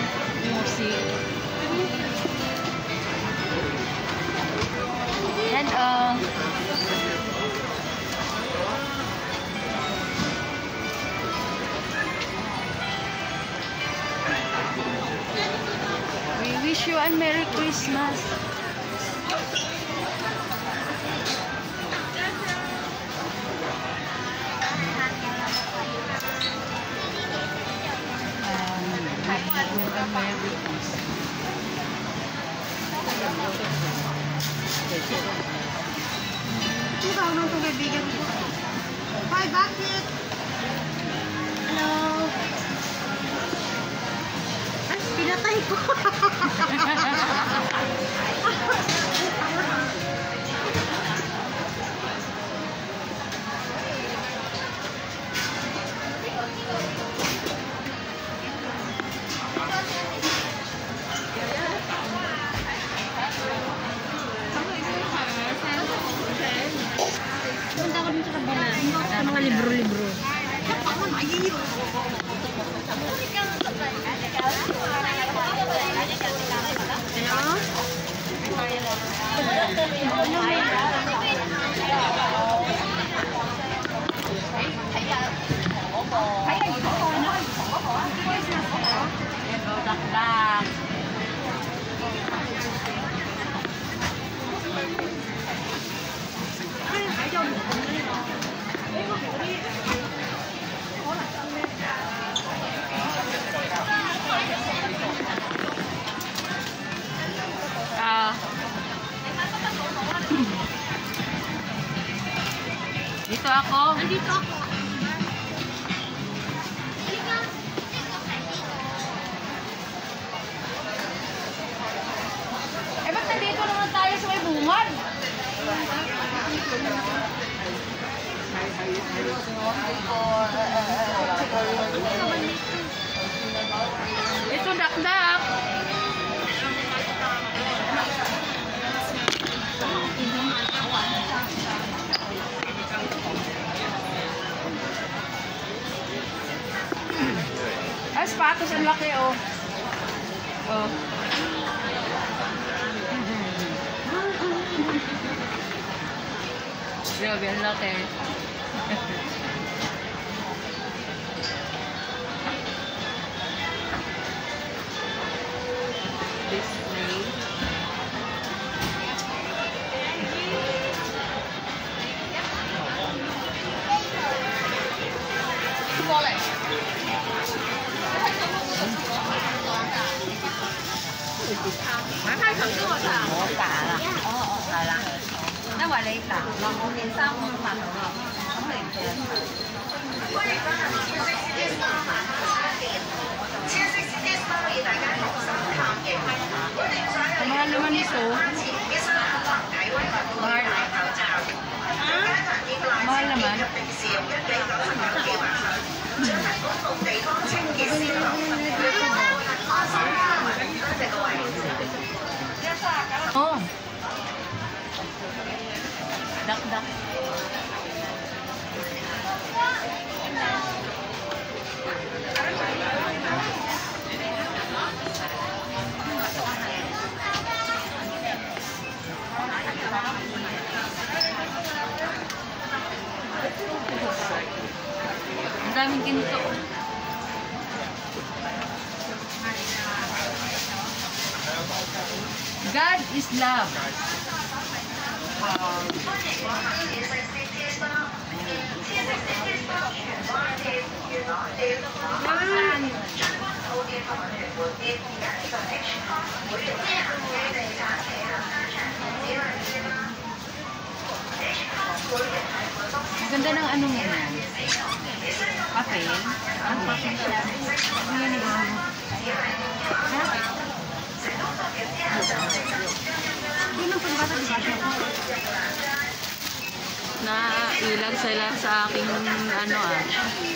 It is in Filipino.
music. And we wish you a Merry Christmas. Ikaw nung kaibigan ko. Hi, bakit? Hello. Ay, pinatay ko. Punta ko dun sa kabila. Sa mga libro-libro. Dito ako. Nandito ako. Eh, ba't nandito naman tayo sa may bungad? Ito, dakdak. Ay, sapatos ang laki, oh. Oh. Grabe, ang laki. Display. 買翻頭先我就我打啦，係啦，因為你打落我件衫我都拍到啦，咁你唔記得。Mahal naman ito. Mahal. Mahal naman. Oh. Dak-dak. Ang daming ginto. God is love. Ganda ng ano mo na. Papel. Ang papel siya. Ayan ba? Hindi nang pagbata di ba? Na ilag sila sa aking ano